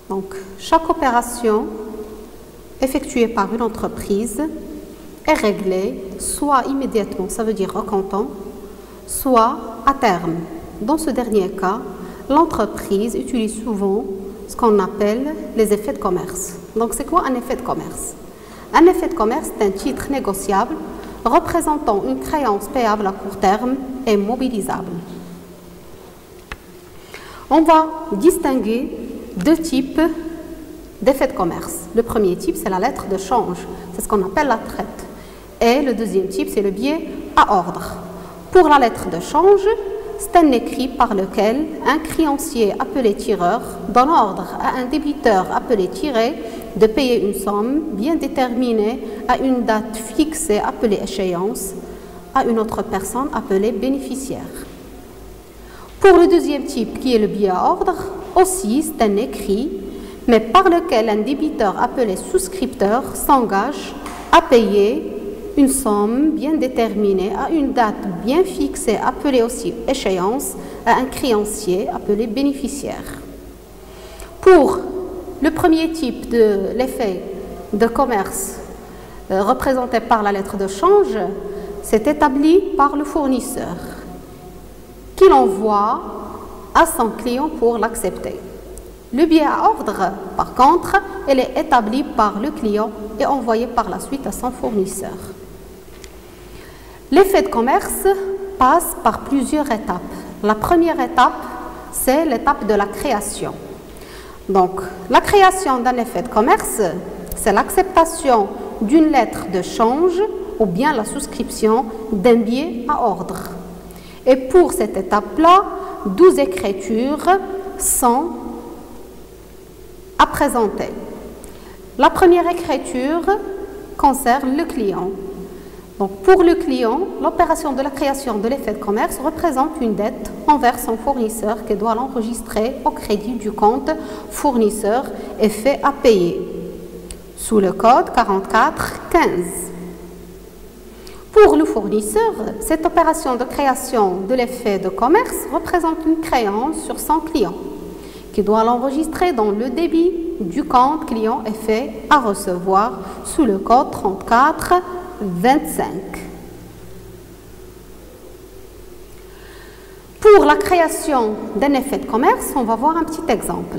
Donc, chaque opération effectuée par une entreprise est réglée soit immédiatement, ça veut dire au comptant, soit à terme. Dans ce dernier cas, l'entreprise utilise souvent ce qu'on appelle les effets de commerce. Donc, c'est quoi un effet de commerce? Un effet de commerce est un titre négociable représentant une créance payable à court terme et mobilisable. On va distinguer deux types d'effets de commerce. Le premier type, c'est la lettre de change, c'est ce qu'on appelle la traite. Et le deuxième type, c'est le billet à ordre. Pour la lettre de change, c'est un écrit par lequel un créancier appelé tireur donne ordre à un débiteur appelé tiré de payer une somme bien déterminée à une date fixée appelée échéance à une autre personne appelée bénéficiaire. Pour le deuxième type, qui est le billet à ordre, aussi c'est un écrit, mais par lequel un débiteur appelé souscripteur s'engage à payer une somme bien déterminée à une date bien fixée appelée aussi échéance à un créancier appelé bénéficiaire. Pour le premier type de l'effet de commerce représenté par la lettre de change, c'est établi par le fournisseur qui l'envoie à son client pour l'accepter. Le billet à ordre, par contre, elle est établie par le client et envoyée par la suite à son fournisseur. L'effet de commerce passe par plusieurs étapes. La première étape, c'est l'étape de la création. Donc, la création d'un effet de commerce, c'est l'acceptation d'une lettre de change ou bien la souscription d'un billet à ordre. Et pour cette étape-là, 12 écritures sont à présenter. La première écriture concerne le client. Donc, pour le client, l'opération de la création de l'effet de commerce représente une dette envers son fournisseur qui doit l'enregistrer au crédit du compte fournisseur effet à payer sous le code 4415. Pour le fournisseur, cette opération de création de l'effet de commerce représente une créance sur son client qui doit l'enregistrer dans le débit du compte client effet à recevoir sous le code 3425. Pour la création d'un effet de commerce, on va voir un petit exemple.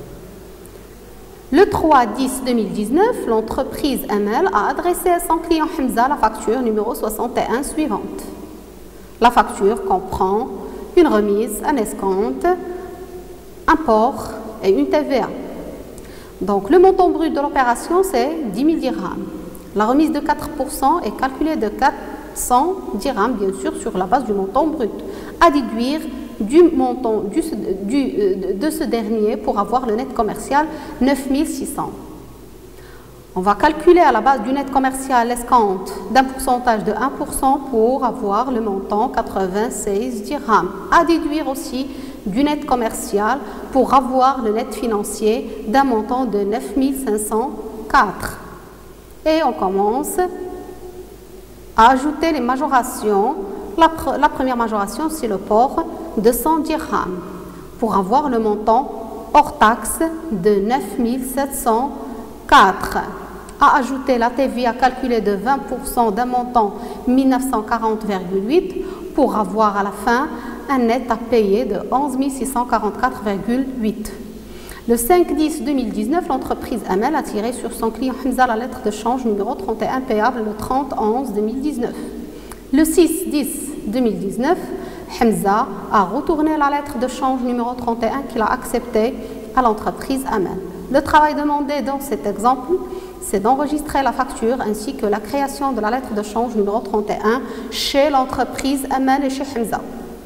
Le 3-10-2019, l'entreprise ML a adressé à son client Hamza la facture numéro 61 suivante. La facture comprend une remise, un escompte, un port et une TVA. Donc le montant brut de l'opération, c'est 10 000 dirhams. La remise de 4% est calculée de 400 dirhams, bien sûr, sur la base du montant brut, à déduire du montant de ce dernier pour avoir le net commercial 9 600. On va calculer à la base du net commercial l'escompte d'un pourcentage de 1% pour avoir le montant 96 dirhams, à déduire aussi du net commercial pour avoir le net financier d'un montant de 9 504. Et on commence à ajouter les majorations. La première majoration, c'est le port de 100 dirhams pour avoir le montant hors taxe de 9 704. À ajouter la TVA calculée de 20% d'un montant 1940,8 pour avoir à la fin un net à payer de 11 644,8. Le 5-10-2019, l'entreprise Amel a tiré sur son client Hamza la lettre de change numéro 31 payable le 30-11-2019. Le 6-10-2019, Hamza a retourné la lettre de change numéro 31 qu'il a acceptée à l'entreprise Amel. Le travail demandé dans cet exemple, c'est d'enregistrer la facture ainsi que la création de la lettre de change numéro 31 chez l'entreprise Amel et chez Hamza.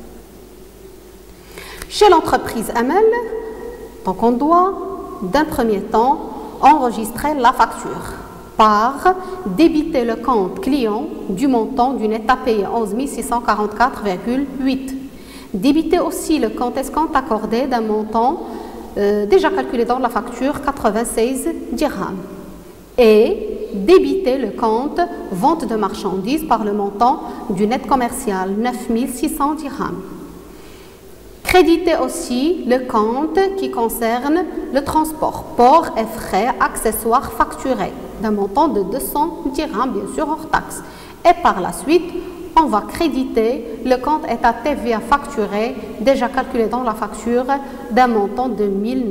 Chez l'entreprise Amel, donc on doit d'un premier temps enregistrer la facture par débiter le compte client du montant du net à payer 11 644,8. Débiter aussi le compte escompte accordé d'un montant déjà calculé dans la facture 96 dirhams. Et débiter le compte vente de marchandises par le montant du net commercial 9 600 dirhams. Créditer aussi le compte qui concerne le transport, port et frais accessoires facturés d'un montant de 200 dirhams, bien sûr hors taxe. Et par la suite, on va créditer le compte état TVA facturé, déjà calculé dans la facture, d'un montant de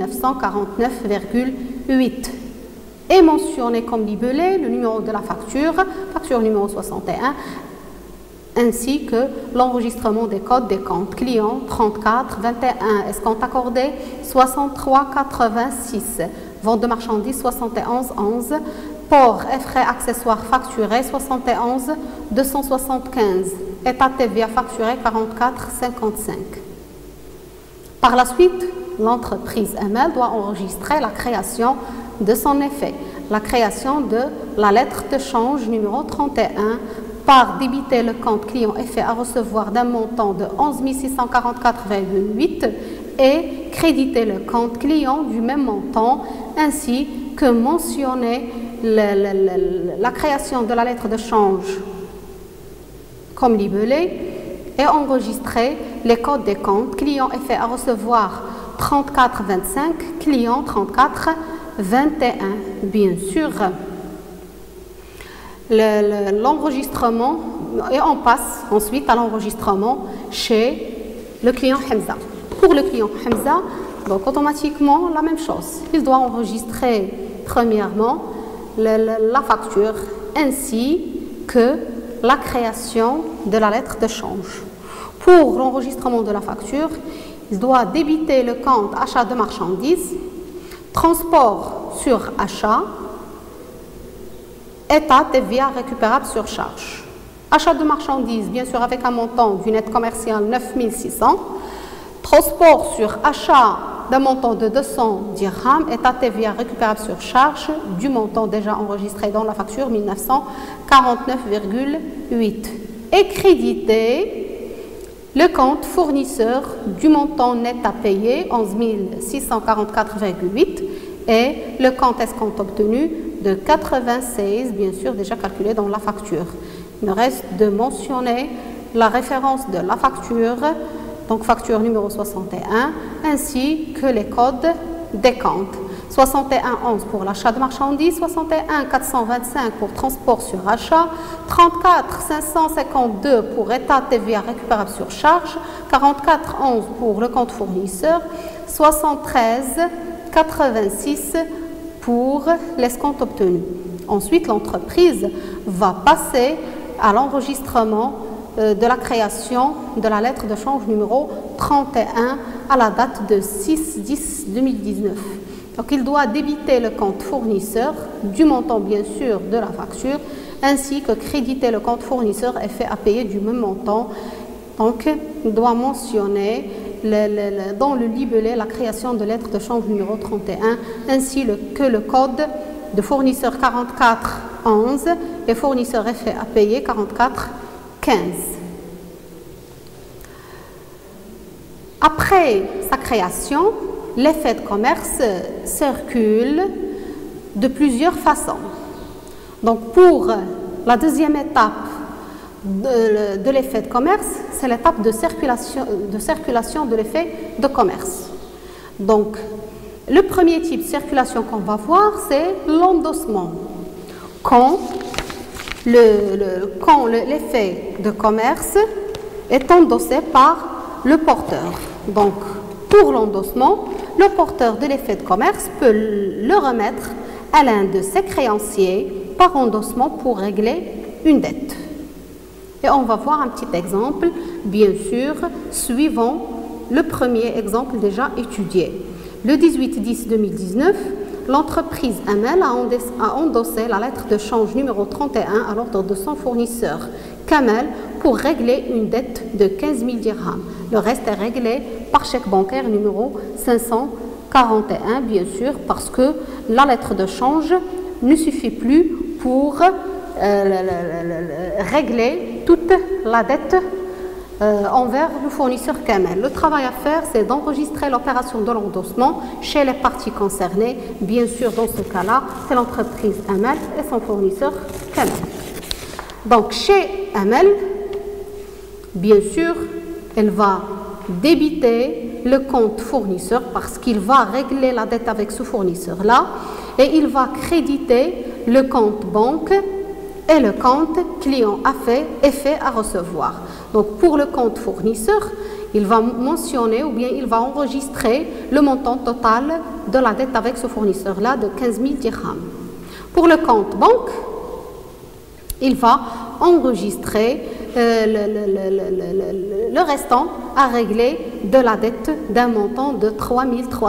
1949,8. Et mentionner comme libellé le numéro de la facture numéro 61, ainsi que l'enregistrement des codes des comptes clients 34, 21, escompte accordé 63, 86, vente de marchandises 71, 11, port et frais accessoires facturés 71, 275, état TVA facturé 44, 55. Par la suite, l'entreprise ML doit enregistrer la création de son effet, la création de la lettre de change numéro 31 par débiter le compte client effet à recevoir d'un montant de 11 644,8 et créditer le compte client du même montant, ainsi que mentionner la création de la lettre de change comme libellé et enregistrer les codes des comptes client effet à recevoir 34,25, client 34,21. Bien sûr, l'enregistrement, et on passe ensuite à l'enregistrement chez le client Hamza. Pour le client Hamza, donc automatiquement la même chose. Il doit enregistrer premièrement la facture ainsi que la création de la lettre de change. Pour l'enregistrement de la facture, il doit débiter le compte achat de marchandises, transport sur achat, état TVA récupérable sur charge. Achat de marchandises, bien sûr, avec un montant d'une aide commerciale 9 600. Transport sur achat d'un montant de 200 dirhams, état TVA récupérable sur charge du montant déjà enregistré dans la facture 1949,8. Et créditer le compte fournisseur du montant net à payer 11 644,8 et le compte escompte obtenu de 96, bien sûr, déjà calculé dans la facture. Il me reste de mentionner la référence de la facture, donc facture numéro 61, ainsi que les codes des comptes. 6111 pour l'achat de marchandises, 61 425 pour transport sur achat, 34 552 pour état TVA récupérable sur charge, 44 11 pour le compte fournisseur, 73 86 pour l'escompte obtenu. Ensuite, l'entreprise va passer à l'enregistrement de la création de la lettre de change numéro 31 à la date de 6/10/2019. Donc, il doit débiter le compte fournisseur du montant, bien sûr, de la facture, ainsi que créditer le compte fournisseur effet à payer du même montant. Donc, il doit mentionner dans le libellé la création de lettre de change numéro 31, ainsi que le code de fournisseur 4411 et fournisseur effet à payer 4415. Après sa création, l'effet de commerce circule de plusieurs façons. Donc pour la deuxième étape de l'effet de commerce, c'est l'étape de circulation de l'effet de commerce. Donc, le premier type de circulation qu'on va voir, c'est l'endossement. Quand l'effet de commerce est endossé par le porteur. Donc, pour l'endossement, le porteur de l'effet de commerce peut le remettre à l'un de ses créanciers par endossement pour régler une dette. Et on va voir un petit exemple, bien sûr, suivant le premier exemple déjà étudié. Le 18/10/2019, l'entreprise ML a endossé la lettre de change numéro 31 à l'ordre de son fournisseur Kamel pour régler une dette de 15 000 dirhams. Le reste est réglé par chèque bancaire numéro 541, bien sûr, parce que la lettre de change ne suffit plus pour régler toute la dette envers le fournisseur Kamel. Le travail à faire, c'est d'enregistrer l'opération de l'endossement chez les parties concernées. Bien sûr, dans ce cas-là, c'est l'entreprise Kamel et son fournisseur Kamel. Donc, chez Kamel, bien sûr, elle va débiter le compte fournisseur parce qu'il va régler la dette avec ce fournisseur-là et il va créditer le compte banque et le compte client effet à recevoir. Donc pour le compte fournisseur, il va mentionner ou bien il va enregistrer le montant total de la dette avec ce fournisseur-là de 15 000 dirhams. Pour le compte banque, il va enregistrer le restant à régler de la dette d'un montant de 3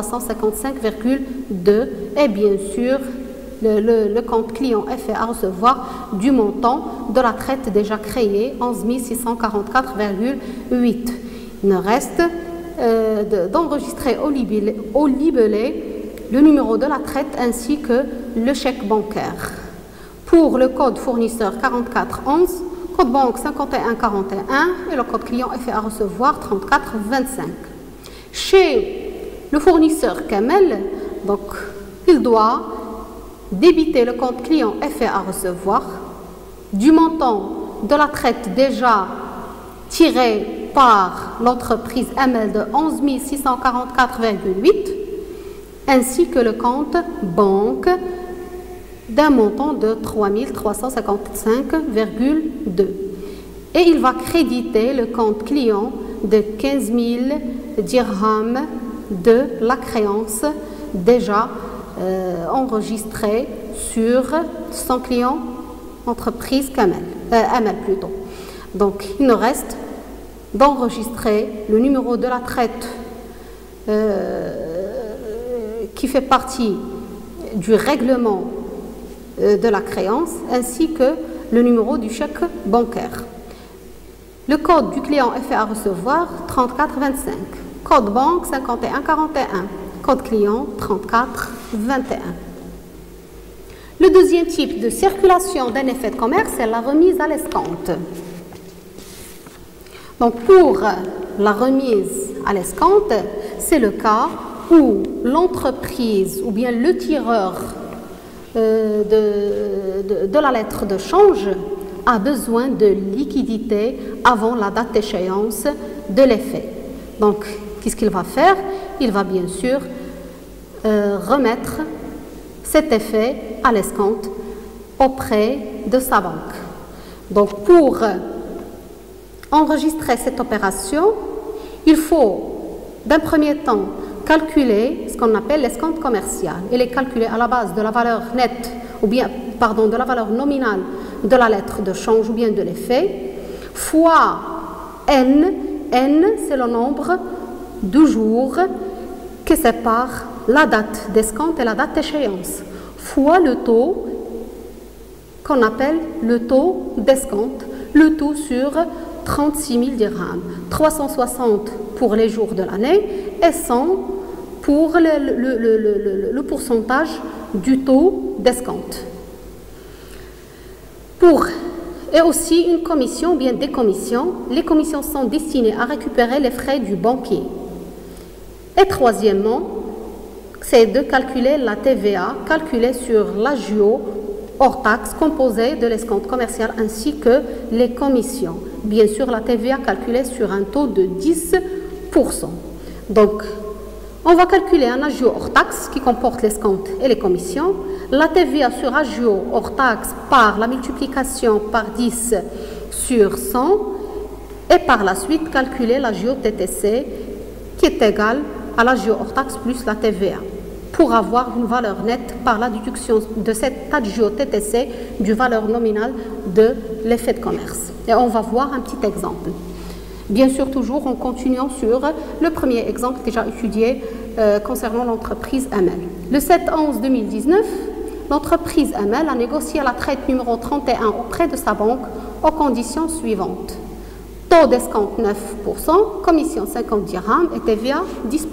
355,2 et bien sûr le compte client effet à recevoir du montant de la traite déjà créée, 11 644,8. Il ne reste d'enregistrer au libellé le numéro de la traite ainsi que le chèque bancaire. Pour le code fournisseur 4411, code banque 5141 et le code client effet à recevoir 3425. Chez le fournisseur Kamel, donc, il doit débiter le compte client effet à recevoir du montant de la traite déjà tiré par l'entreprise Amel de 11 644,8 ainsi que le compte banque d'un montant de 3 355,2 et il va créditer le compte client de 15 000 dirhams de la créance déjà enregistrée sur son client entreprise Amel plutôt. Donc il nous reste d'enregistrer le numéro de la traite qui fait partie du règlement de la créance ainsi que le numéro du chèque bancaire. Le code du client effet à recevoir 3425, code banque 5141, code client 3421. Le deuxième type de circulation d'un effet de commerce, c'est la remise à l'escompte. Donc pour la remise à l'escompte, c'est le cas où l'entreprise ou bien le tireur de la lettre de change a besoin de liquidité avant la date d'échéance de l'effet. Donc, qu'est-ce qu'il va faire? Il va bien sûr remettre cet effet à l'escompte auprès de sa banque. Donc, pour enregistrer cette opération, il faut d'un premier temps calculer ce qu'on appelle l'escompte commercial. Il est calculé à la base de la valeur nette, ou bien, pardon, de la valeur nominale de la lettre de change ou bien de l'effet, fois N. N, c'est le nombre de jours qui sépare la date d'escompte et la date d'échéance, fois le taux qu'on appelle le taux d'escompte, le taux sur 36 000 dirhams, 360 pour les jours de l'année et 100 pour le pourcentage du taux d'escompte. Et aussi une commission ou bien des commissions. Les commissions sont destinées à récupérer les frais du banquier. Et troisièmement, c'est de calculer la TVA calculée sur l'agio hors taxe composée de l'escompte commercial ainsi que les commissions. Bien sûr, la TVA calculée sur un taux de 10%. Donc, on va calculer un agio hors taxe qui comporte l'escompte et les commissions. La TVA sur agio hors taxe par la multiplication par 10 sur 100 et par la suite calculer l'agio TTC qui est égal à l'agio hors taxe plus la TVA pour avoir une valeur nette par la déduction de cet agio TTC du valeur nominale de l'effet de commerce. Et on va voir un petit exemple. Bien sûr, toujours en continuant sur le premier exemple déjà étudié concernant l'entreprise Amel. Le 7/11/2019, l'entreprise Amel a négocié la traite numéro 31 auprès de sa banque aux conditions suivantes. Taux d'escompte 9%, commission 50 dirhams et TVA 10%.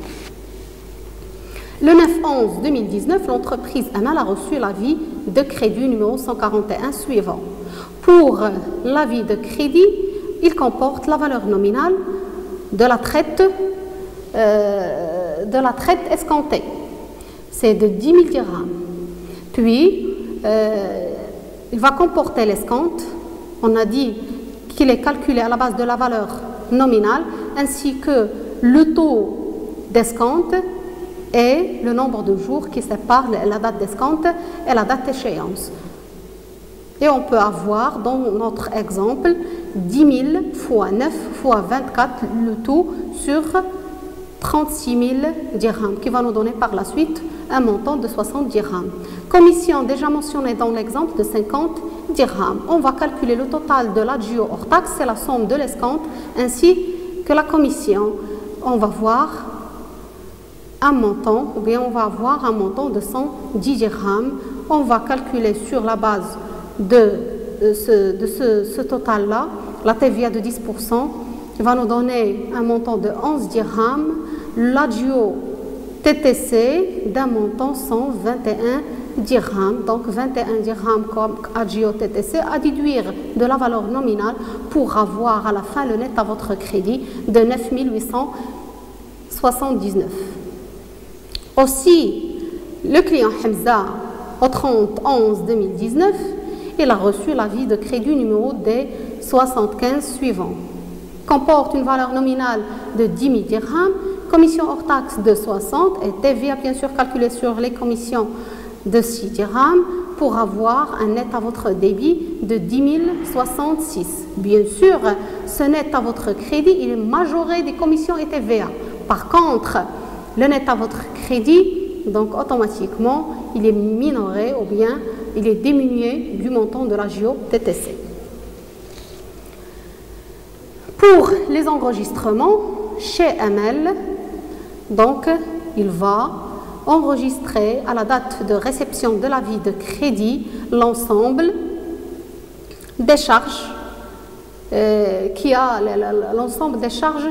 Le 9/11/2019, l'entreprise Amel a reçu l'avis de crédit numéro 141 suivant. Pour l'avis de crédit, il comporte la valeur nominale de la traite escomptée. C'est de 10 000 dirhams. Puis, il va comporter l'escompte. On a dit qu'il est calculé à la base de la valeur nominale ainsi que le taux d'escompte et le nombre de jours qui séparent la date d'escompte et la date d'échéance. Et on peut avoir dans notre exemple 10 000 fois 9 fois 24 le tout sur 36 000 dirhams qui va nous donner par la suite un montant de 60 dirhams. Commission déjà mentionnée dans l'exemple de 50 dirhams. On va calculer le total de l'adjio hors taxe, c'est la somme de l'escompte ainsi que la commission. On va voir un montant, ou bien on va avoir un montant de 110 dirhams. On va calculer sur la base de ce total-là, la TVA de 10%, qui va nous donner un montant de 11 dirhams, l'adjio TTC d'un montant 121 dirhams, donc 21 dirhams comme adjio TTC à déduire de la valeur nominale pour avoir à la fin le net à votre crédit de 9 879. Aussi, le client Hamza au 30/11/2019, il a reçu l'avis de crédit numéro des 75 suivants. Comporte une valeur nominale de 10 000 dirhams, commission hors taxe de 60 et TVA bien sûr calculée sur les commissions de 6 dirhams pour avoir un net à votre débit de 10 066. Bien sûr, ce net à votre crédit, il est majoré des commissions et TVA. Par contre, le net à votre crédit, donc automatiquement, il est minoré ou bien il est diminué du montant de l'adjio TTC. Pour les enregistrements, chez ML, donc il va enregistrer à la date de réception de l'avis de crédit l'ensemble des charges l'ensemble des charges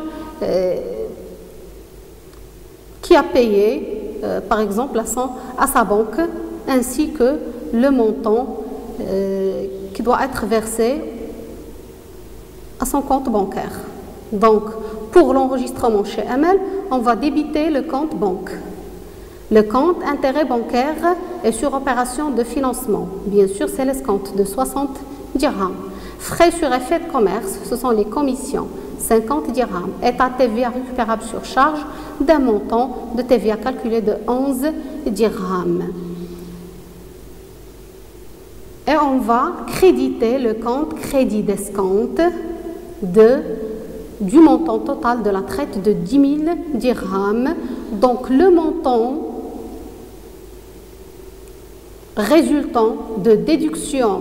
qui a payé, par exemple, à sa banque, ainsi que le montant qui doit être versé à son compte bancaire. Donc, pour l'enregistrement chez ML, on va débiter le compte banque. Le compte intérêt bancaire est sur opération de financement. Bien sûr, c'est l'escompte de 60 dirhams. Frais sur effet de commerce, ce sont les commissions, 50 dirhams. État TVA récupérable sur charge d'un montant de TVA calculé de 11 dirhams. Et on va créditer le compte crédit d'escompte du montant total de la traite de 10 000 dirhams. Donc le montant résultant de déduction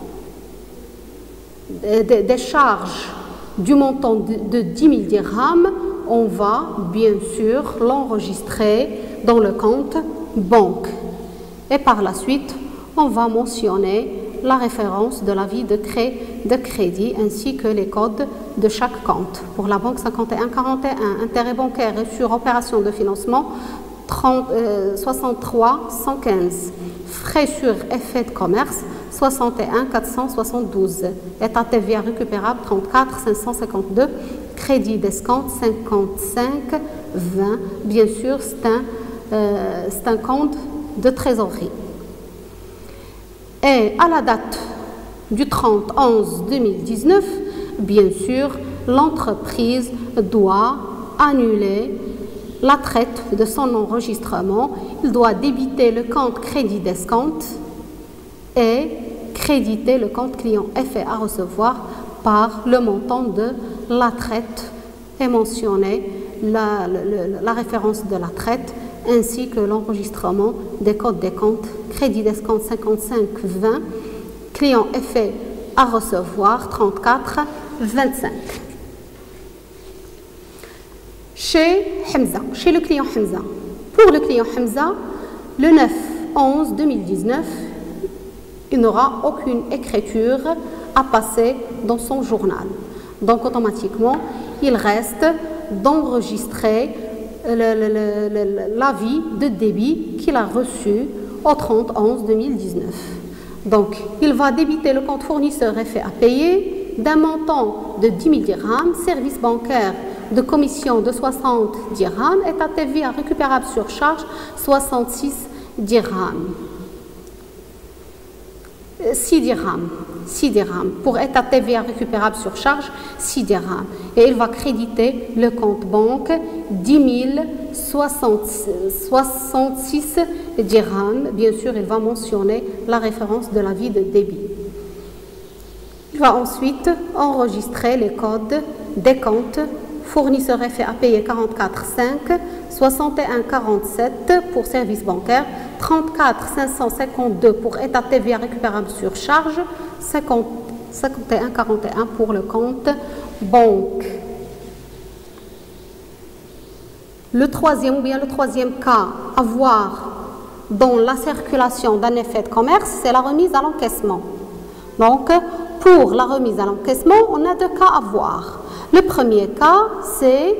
des charges du montant de 10 000 dirhams, on va bien sûr l'enregistrer dans le compte banque. Et par la suite, on va mentionner la référence de l'avis de crédit ainsi que les codes de chaque compte. Pour la banque 5141, intérêt bancaire et sur opération de financement 63 115, frais sur effet de commerce 61 472, état TVA récupérable 34 552, crédit d'escompte 55 20. Bien sûr, c'est un compte de trésorerie. Et à la date du 30/11/2019, bien sûr, l'entreprise doit annuler la traite de son enregistrement. Il doit débiter le compte crédit d'escompte et créditer le compte client effet à recevoir par le montant de la traite et mentionner la référence de la traite ainsi que l'enregistrement des codes des comptes crédit d'escompte 55 20, client effet à recevoir 34 25. Chez le client Hamza. Pour le client Hamza, le 9/11/2019, il n'aura aucune écriture à passer dans son journal. Donc automatiquement, il reste d'enregistrer l'avis de débit qu'il a reçu au 30/11/2019. Donc, il va débiter le compte fournisseur effet à payer d'un montant de 10 000 dirhams, service bancaire de commission de 60 dirhams, état TVA récupérable sur charge 66 dirhams. 6 dirhams. 6 dirhams. Pour état TVA récupérable sur charge, 6 dirhams. Et il va créditer le compte banque 10 066 dirhams. Bien sûr, il va mentionner la référence de l'avis de débit. Il va ensuite enregistrer les codes des comptes fournisseur effet à payer 44,5, 61,47 pour service bancaire, 34,552 pour état TVA récupérable sur charge, 51,41 pour le compte banque. Le troisième cas à voir dans la circulation d'un effet de commerce, c'est la remise à l'encaissement. Donc, pour la remise à l'encaissement, on a 2 cas à voir. Le premier cas, c'est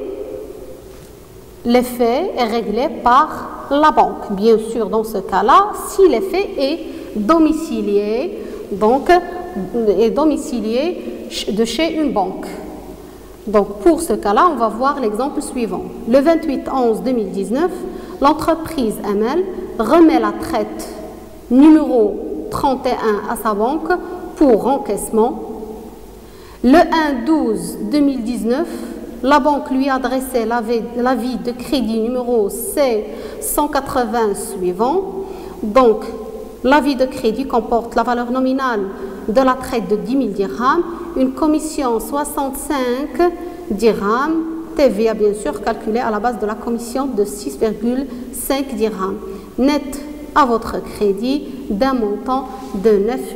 l'effet est réglé par la banque. Bien sûr, dans ce cas-là, si l'effet est domicilié, donc est domicilié de chez une banque. Donc, pour ce cas-là, on va voir l'exemple suivant. Le 28/11/2019, l'entreprise ML remet la traite numéro 31 à sa banque pour encaissement. Le 1/12/2019, la banque lui a adressé l'avis de crédit numéro C180 suivant. Donc, l'avis de crédit comporte la valeur nominale de la traite de 10 000 dirhams, une commission 65 dirhams, TVA bien sûr calculée à la base de la commission de 6,5 dirhams, net à votre crédit d'un montant de 9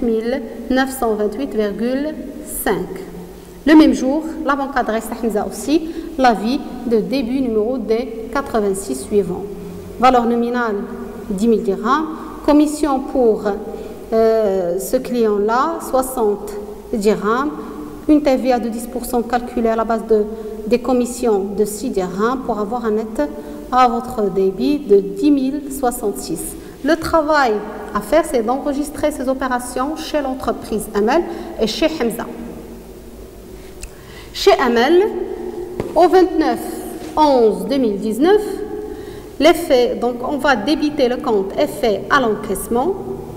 928,5. Le même jour, la banque adresse à Hamza aussi l'avis de début numéro D86 suivant. Valeur nominale 10 000 dirhams, commission pour ce client-là 60 dirhams, une TVA de 10% calculée à la base des commissions de 6 dirhams pour avoir un net à votre débit de 10 066. Le travail à faire, c'est d'enregistrer ces opérations chez l'entreprise ML et chez Hamza. Chez ML, au 29/11/2019, l'effet, donc on va débiter le compte effet à l'encaissement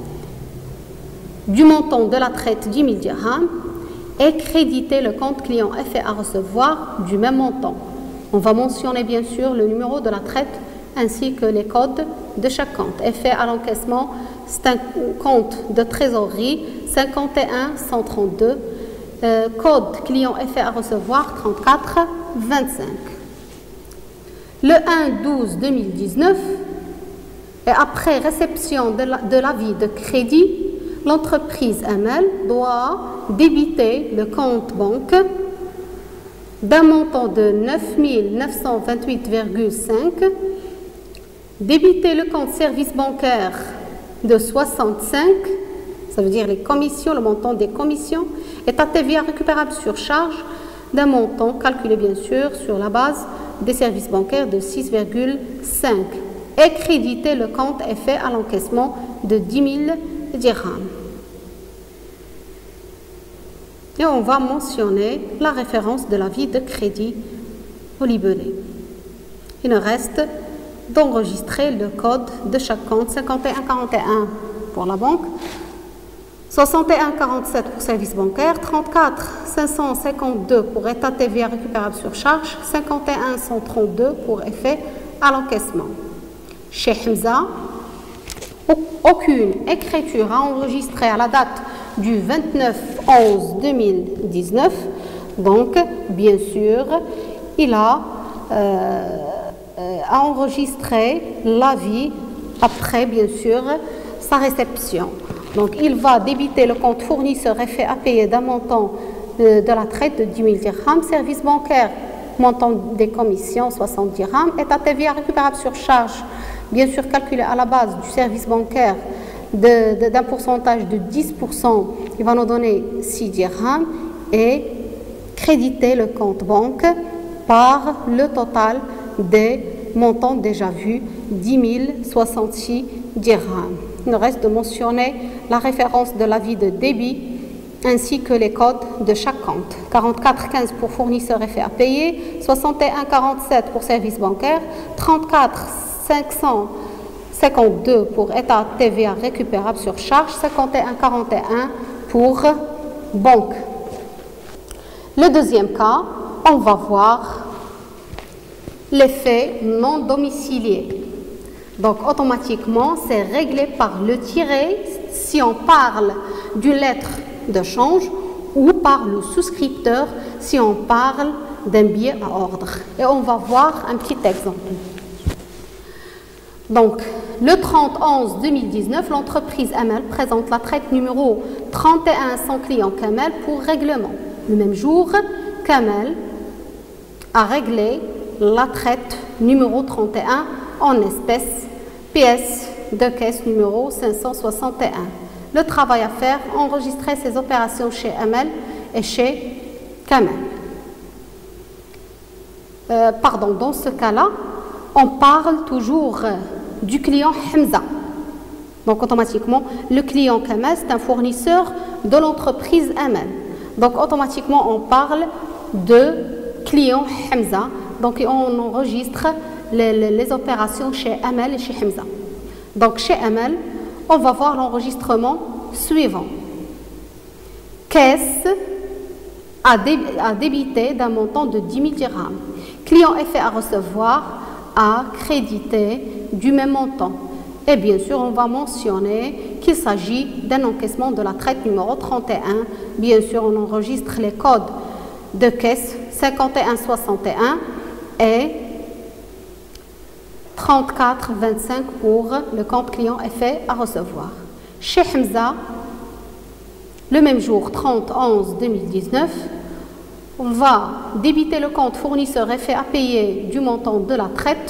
du montant de la traite 10 000 dirhams et créditer le compte client effet à recevoir du même montant. On va mentionner bien sûr le numéro de la traite ainsi que les codes de chaque compte. Effet à l'encaissement, c'est un compte de trésorerie 51-132. Code client effet à recevoir 34-25. Le 1/12/2019, et après réception de l'avis de crédit, l'entreprise ML doit débiter le compte banque d'un montant de 9 928,5, débiter le compte service bancaire de 65, ça veut dire les commissions, le montant des commissions, et à TVA récupérable sur charge d'un montant calculé bien sûr sur la base des services bancaires de 6,5 et créditer le compte effet à l'encaissement de 10 000 dirhams. Et on va mentionner la référence de l'avis de crédit au libellé. Il nous reste d'enregistrer le code de chaque compte 5141 pour la banque, 61,47 pour service bancaire, 34,552 pour état TVA récupérable sur charge, 51,132 pour effet à l'encaissement. Chez Hamza, aucune écriture à enregistrer à la date du 29/11/2019. Donc, bien sûr, il a enregistré l'avis après, bien sûr, sa réception. Donc, il va débiter le compte fournisseur effet à payer d'un montant de la traite de 10 000 dirhams, service bancaire, montant des commissions 60 dirhams, état TVA récupérable sur charge, bien sûr calculé à la base du service bancaire d'un pourcentage de 10%, il va nous donner 6 dirhams et créditer le compte banque par le total des montants déjà vus, 10 066 dirhams. Il nous reste de mentionner la référence de l'avis de débit ainsi que les codes de chaque compte. 44,15 pour fournisseur effet à payer, 61,47 pour service bancaire, 34,552 pour état TVA récupérable sur charge, 51,41 pour banque. Le deuxième cas, on va voir l'effet non domicilié. Donc automatiquement, c'est réglé par le tiret si on parle d'une lettre de change ou par le souscripteur si on parle d'un billet à ordre. Et on va voir un petit exemple. Donc, le 30/11/2019, l'entreprise Amel présente la traite numéro 31 à son client Kamel pour règlement. Le même jour, Kamel a réglé la traite numéro 31 en espèces, pièce de caisse numéro 561. Le travail à faire, enregistrer ces opérations chez Amel et chez Kamel. Dans ce cas-là, on parle toujours du client Hamza. Donc automatiquement, le client Kamel, c'est un fournisseur de l'entreprise Amel. Donc automatiquement, on parle de client Hamza. Donc on enregistre les opérations chez Amel et chez Hamza. Donc chez Amel, on va voir l'enregistrement suivant. Caisse à débiter d'un montant de 10 000 dirhams. Client est fait à recevoir, à créditer du même montant. Et bien sûr, on va mentionner qu'il s'agit d'un encaissement de la traite numéro 31. Bien sûr, on enregistre les codes de caisse 5161 et 3425 pour le compte client est fait à recevoir. Chez Hamza, le même jour, 30/11/2019, on va débiter le compte fournisseur effet à payer du montant de la traite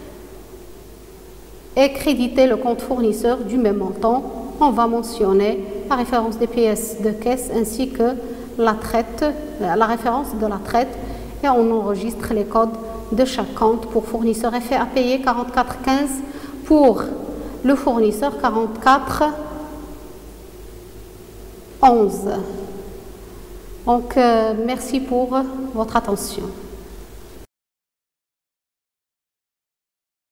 et créditer le compte fournisseur du même montant. On va mentionner la référence des pièces de caisse ainsi que la référence de la traite et on enregistre les codes de chaque compte pour fournisseur effet à payer 4415 pour le fournisseur 4411. Donc, merci pour votre attention.